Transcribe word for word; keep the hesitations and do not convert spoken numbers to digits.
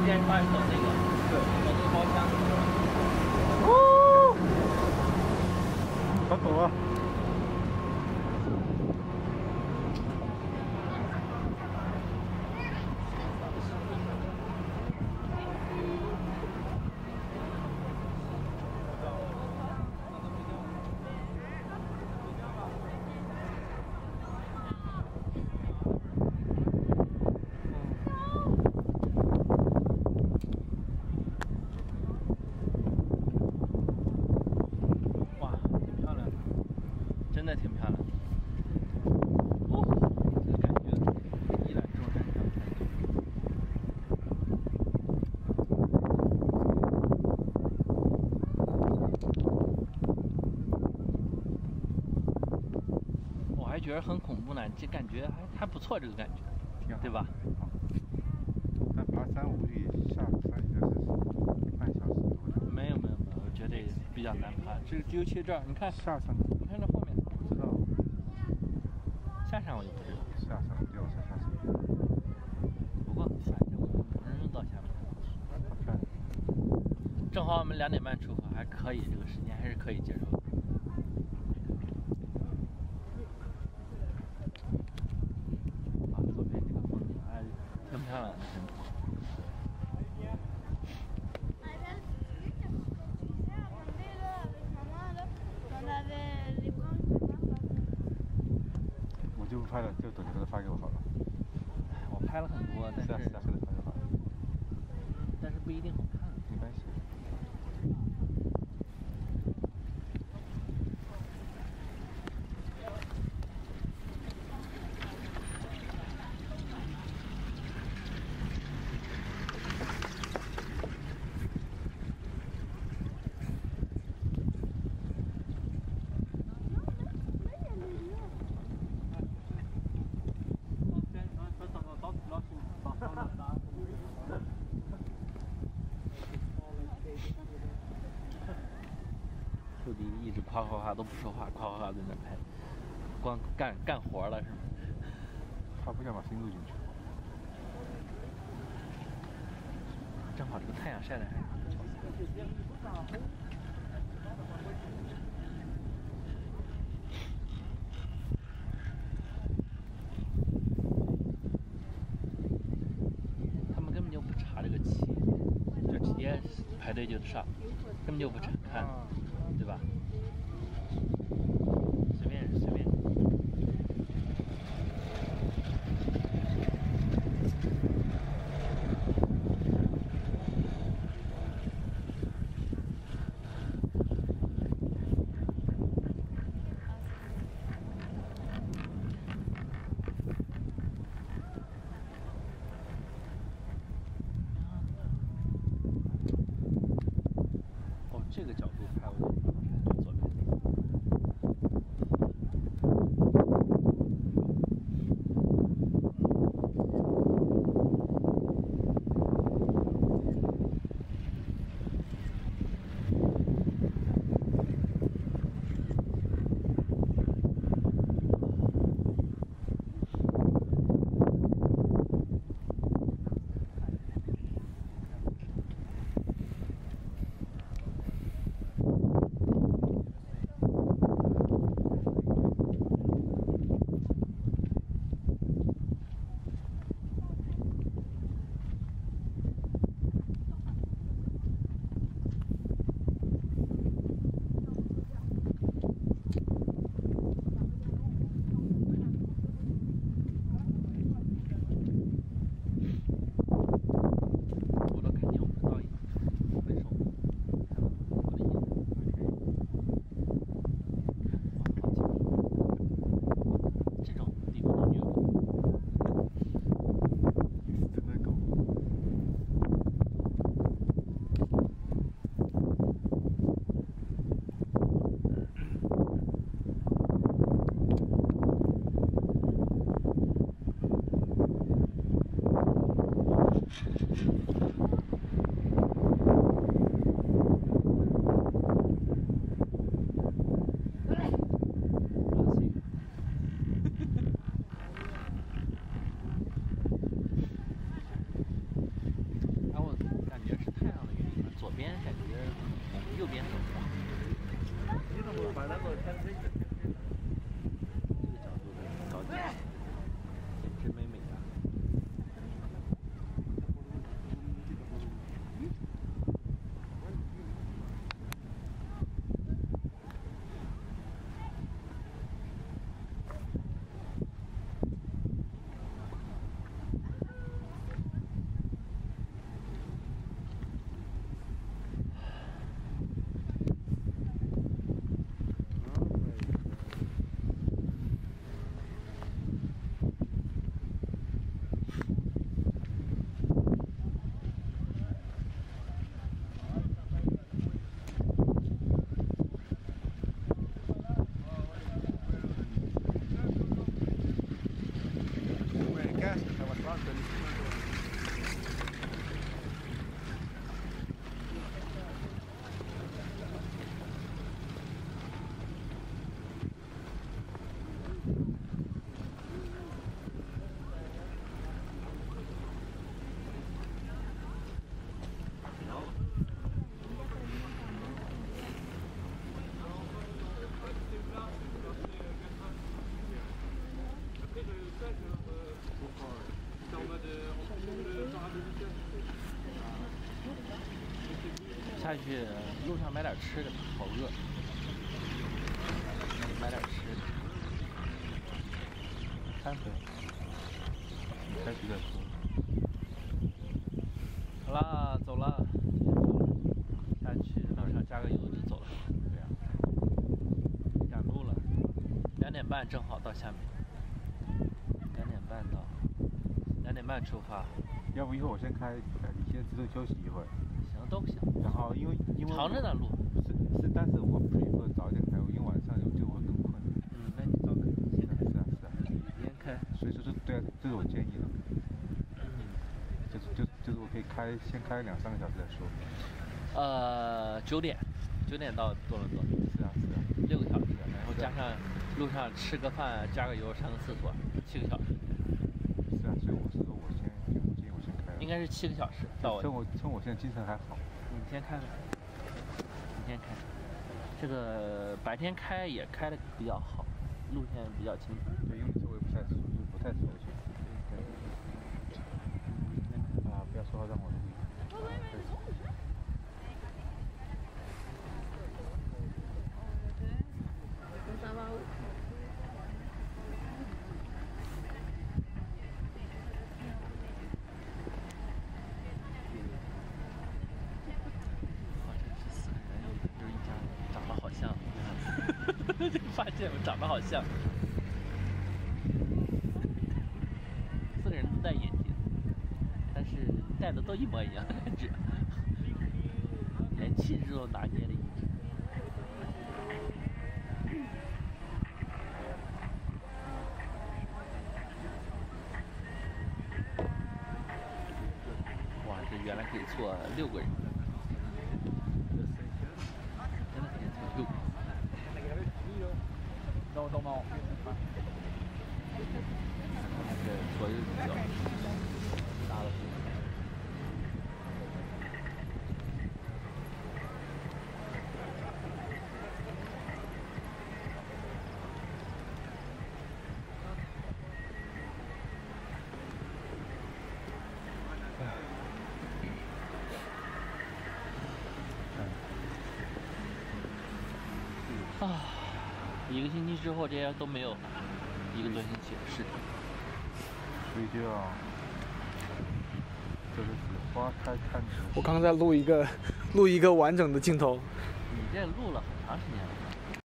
前发现走那个， 对， 走那个包厢。 哦，好陡啊！ 真的挺漂亮的，哦，这个感觉一览众山小。我还觉得很恐怖呢，这感觉还还不错，这个感觉，对吧？ 但爬三五里下山也就是半小时多的。 没有没有没有，我觉得比较难爬。这尤其这儿，你看下山， 你看这后面。 不知道。 下山我就不知道。 下山，对，我下山。 不过反正我们人到下面。 好漂亮。 正好我们两点半出发，还可以，这个时间还是可以接受的。啊，左边这个风景还挺漂亮的，真的。 我就不拍了，就等着他发给我好了。 我拍了很多，但是是啊是啊，给他发就好了。 但是不一定好看。 没关系。 陆迪一直夸夸夸都不说话，夸夸夸在那拍，光干干活了是吗？ 他不想把心录进去。 正好这个太阳晒的还。他们根本就不查这个期，就直接排队就上，根本就不查看，对吧？随便随便。这个角度拍，我看左边。 右边走。这个角度的高低，真美美啊！下去路上买点吃的，好饿，买点吃的。三分，开始再说。好啦，走了，下去路上加个油就走了。对呀、啊，赶路了，两点半正好到下面。两点半到，两点半出发。 要不一会儿我先开，你先自动休息一会儿。 行，都行。 然后因为因为长着呢路。 是是，但是我 prefer 早点开，因为晚上有就会更困。 嗯，那你早开，先开。 是啊是啊， 先开。 所以说这对啊，这是我建议的。 嗯。 就是就就是我可以开先开两三个小时再说。 呃，九点，九点到多伦多。 是啊是啊。 六个小时，然后加上路上吃个饭、加个油、上个厕所，七个小时。 是啊，所以我是说我先，我建议我先开。 应该是七个小时到。 趁我趁我现在精神还好。 你先开吧。你先开。这个白天开也开的比较好，路线比较清楚。 对，因为周围不太熟，就不太熟悉。对。嗯，啊，不要说话，让我录音。啊，开始。 就发现我长得好像，四个人都戴眼镜，但是戴的都一模一样，这连气质都拿捏了一致。哇，这原来可以坐六个人，真的可以坐六个人。 都都猫， 对，左右脚，大了。啊。一个星期之后，这些都没有一个多星期的事情， 所以就要就是花开看。 我刚刚在录一个录一个完整的镜头。 你这录了很长时间了。